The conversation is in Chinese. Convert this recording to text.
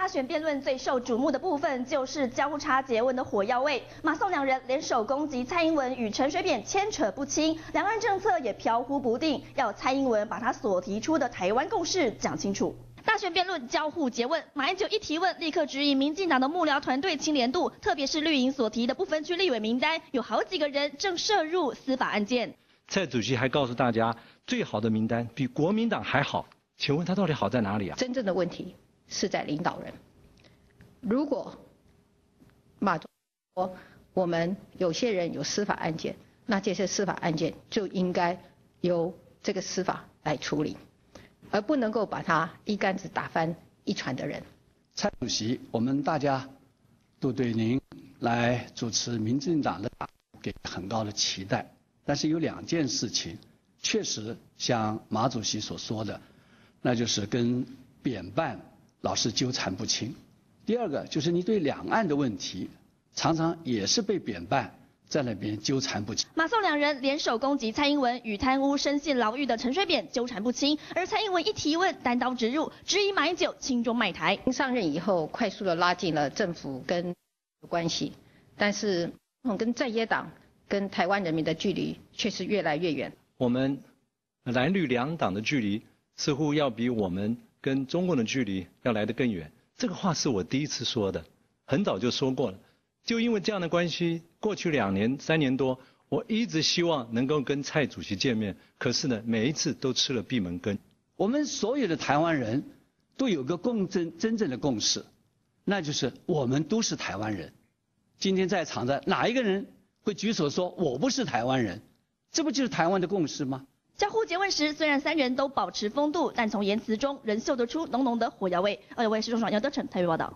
大选辩论最受瞩目的部分就是交叉诘问的火药味。马宋两人联手攻击蔡英文与陈水扁牵扯不清，两岸政策也飘忽不定，要蔡英文把他所提出的台湾共识讲清楚。大选辩论交互诘问，马英九一提问，立刻质疑民进党的幕僚团队清廉度，特别是绿营所提的不分区立委名单，有好几个人正涉入司法案件。 蔡主席还告诉大家，最好的名单比国民党还好，请问他到底好在哪里啊？ 真正的问题是在领导人。如果马总说我们有些人有司法案件，那这些司法案件就应该由这个司法来处理，而不能够把它一竿子打翻一船的人。 蔡主席，我们大家都对您来主持民进党的党给很高的期待，但是有两件事情确实像马主席所说的，那就是跟扁办老是纠缠不清。第二个就是你对两岸的问题常常也是被扁办在那边纠缠不清。 马宋两人联手攻击蔡英文与贪污深陷牢狱的陈水扁纠缠不清，而蔡英文一提问单刀直入，质疑马英九亲中卖台。 上任以后快速的拉近了政府跟关系，但是跟在野党跟台湾人民的距离却是越来越远。 我们蓝绿两党的距离似乎要比我们跟中共的距离要来得更远。这个话是我第一次说的，很早就说过了。就因为这样的关系，过去2年、3年多，我一直希望能够跟蔡主席见面，可是呢，每一次都吃了闭门羹。 我们所有的台湾人都有个真正的共识，那就是我们都是台湾人。今天在场的哪一个人会举手说我不是台湾人？这不就是台湾的共识吗？ 交互诘问时，虽然三人都保持风度，但从言辞中仍嗅得出浓浓的火药味。2位是中广杨德成台北报道。